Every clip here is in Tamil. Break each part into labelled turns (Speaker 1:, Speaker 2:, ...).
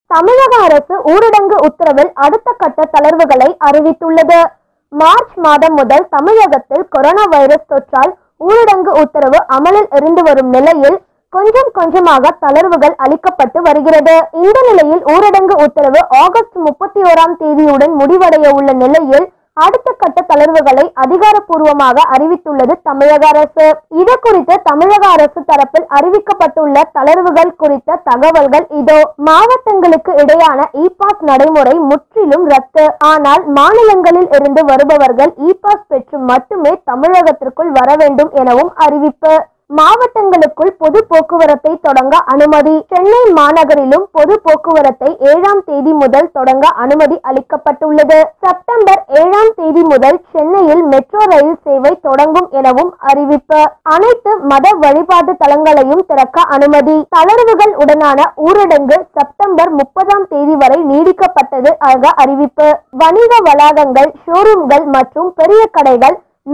Speaker 1: தமிழக அரசு ஊரடங்கு உத்தரவில் அடுத்த கட்ட தளர்வுகளை அறிவித்துள்ளது. மார்ச் மாதம் முதல் தமிழகத்தில் கொரோனா வைரஸ் தொற்றால் ஊரடங்கு உத்தரவு அமலில் இருந்து வரும் நிலையில் கொஞ்சம் கொஞ்சமாக தளர்வுகள் அளிக்கப்பட்டு வருகிறது. இந்த நிலையில் ஊரடங்கு உத்தரவு ஆகஸ்ட் 31ஆம் தேதியுடன் முடிவடைய உள்ள நிலையில் அடுத்த கட்ட தளர்வுகளை அதிகாரப்பூர்வமாக அறிவித்துள்ளது தமிழக அரசு. இது குறித்து தமிழக அரசு தரப்பில் அறிவிக்கப்பட்டுள்ள தளர்வுகள் குறித்த தகவல்கள் இதோ. மாவட்டங்களுக்கு இடையான இ-பாஸ் நடைமுறை முற்றிலும் ரத்து. ஆனால் மாநிலங்களில் இருந்து வருபவர்கள் இ-பாஸ் பெற்று மட்டுமே தமிழகத்திற்குள் வர வேண்டும் எனவும் அறிவிப்பு. மாவட்டங்களுக்குள் பொது போக்குவரத்தை தொடங்க அனுமதி. சென்னை மாநகரிலும் பொது போக்குவரத்தை 7ஆம் தேதி முதல் தொடங்க அனுமதி அளிக்கப்பட்டுள்ளது. செப்டம்பர் 7ஆம் தேதி முதல் சென்னையில் மெட்ரோ ரயில் சேவை தொடங்கும் எனவும் அறிவிப்பு. அனைத்து மத வழிபாட்டு தலங்களையும் திறக்க அனுமதி. தளர்வுகள் உடனான ஊரடங்கு செப்டம்பர் 30ஆம் தேதி வரை நீடிக்கப்பட்டது ஆக அறிவிப்பு. வணிக வளாகங்கள், ஷோரூம்கள் மற்றும் பெரிய கடைகள்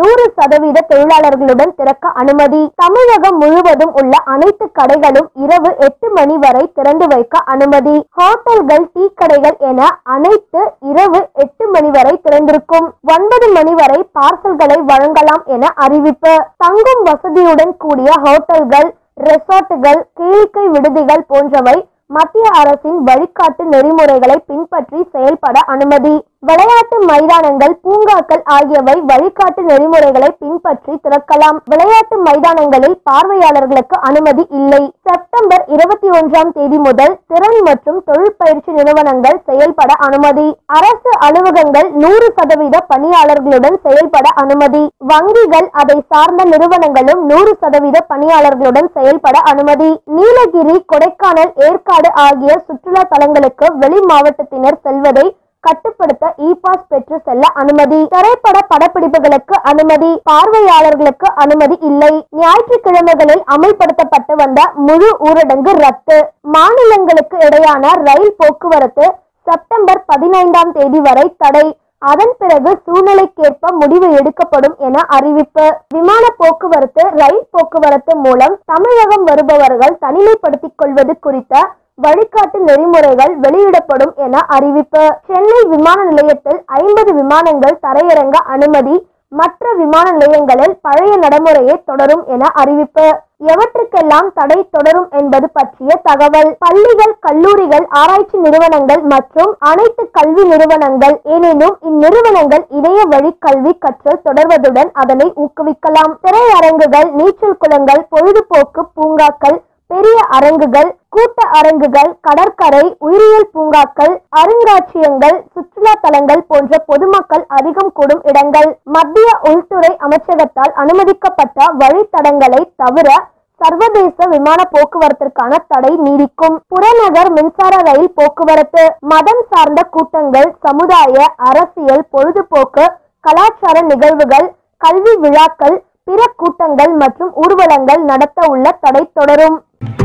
Speaker 1: 100% தொழிலாளர்களுடன் திறக்க அனுமதி. தமிழகம் முழுவதும் உள்ள அனைத்து கடைகளும் இரவு 8 மணி வரை திறந்து வைக்க அனுமதி. ஹோட்டல்கள், டீ கடைகள் என அனைத்து இரவு 8 மணி வரை திறந்திருக்கும். 9 மணி வரை பார்சல்களை வழங்கலாம் என அறிவிப்பு. தங்கும் வசதியுடன் கூடிய ஹோட்டல்கள், ரெசார்ட்டுகள், கேளிக்கை விடுதிகள் போன்றவை மத்திய அரசின் வழிகாட்டு நெறிமுறைகளை பின்பற்றி செயல்பட அனுமதி. விளையாட்டு மைதானங்கள், பூங்காக்கள் ஆகியவை வழிகாட்டு நெறிமுறைகளை பின்பற்றி திறக்கலாம். விளையாட்டு மைதானங்களில் பார்வையாளர்களுக்கு அனுமதி இல்லை. செப்டம்பர் 21ஆம் தேதி முதல் திறன் மற்றும் தொழில் பயிற்சி நிறுவனங்கள் செயல்பட அனுமதி. அரசு அலுவலகங்கள் 100% பணியாளர்களுடன் செயல்பட அனுமதி. வங்கிகள், அதை சார்ந்த நிறுவனங்களும் 100% பணியாளர்களுடன் செயல்பட அனுமதி. நீலகிரி, கொடைக்கானல், ஏற்காடு ஆகிய சுற்றுலா தலங்களுக்கு வெளி மாவட்டத்தினர் செல்வதை கட்டுப்படுத்த இ-பாஸ் பெற்று செல்ல அனுமதி. திரைப்பட படப்பிடிப்புகளுக்கு அனுமதி. பார்வையாளர்களுக்கு அனுமதி இல்லை. ஞாயிற்றுக்கிழமைகளில் அமல்படுத்தப்பட்டு வந்த முழு ஊரடங்கு ரத்து. மாநிலங்களுக்கு இடையான ரயில் போக்குவரத்து செப்டம்பர் 15ஆம் தேதி வரை தடை. அதன் பிறகு சூழ்நிலைக்கேற்ப முடிவு எடுக்கப்படும் என அறிவிப்பு. விமான போக்குவரத்து, ரயில் போக்குவரத்து மூலம் தமிழகம் வருபவர்கள் தனிமைப்படுத்திக் கொள்வது குறித்த வழிகாட்டு நெறிமுறைகள் வெளியிடப்படும் என அறிவிப்பு. சென்னை விமான நிலையத்தில் 50 விமானங்கள் தரையிறங்க அனுமதி. மற்ற விமான நிலையங்களில் பழைய நடைமுறையை தொடரும் என அறிவிப்பு. எவற்றுக்கெல்லாம் தடை தொடரும் என்பது பற்றிய தகவல். பள்ளிகள், கல்லூரிகள், ஆராய்ச்சி நிறுவனங்கள் மற்றும் அனைத்து கல்வி நிறுவனங்கள், எனினும் இந்நிறுவனங்கள் இணைய வழி கல்வி கற்றல் தொடர்வதுடன் அதனை ஊக்குவிக்கலாம். திரையரங்குகள், நீச்சல் குளங்கள், பொழுதுபோக்கு பூங்காக்கள், பெரிய அரங்குகள், கூட்ட அரங்குகள், கடற்கரை, உயிரியல் பூங்காக்கள், அருங்காட்சியகங்கள், சுற்றுலா தலங்கள் போன்ற பொதுமக்கள் அதிகம் கூடும் இடங்கள் மத்திய உள்துறை அமைச்சகத்தால் அனுமதிக்கப்பட்ட வழித்தடங்களை தவிர சர்வதேச விமான போக்குவரத்திற்கான தடை நீடிக்கும். புறநகர் மின்சார ரயில் போக்குவரத்து. மதம் சார்ந்த கூட்டங்கள், சமுதாய, அரசியல், பொழுதுபோக்கு, கலாச்சார நிகழ்வுகள், கல்வி விழாக்கள், பிற கூட்டங்கள் மற்றும் ஊர்வலங்கள் நடத்த உள்ள தடை தொடரும்.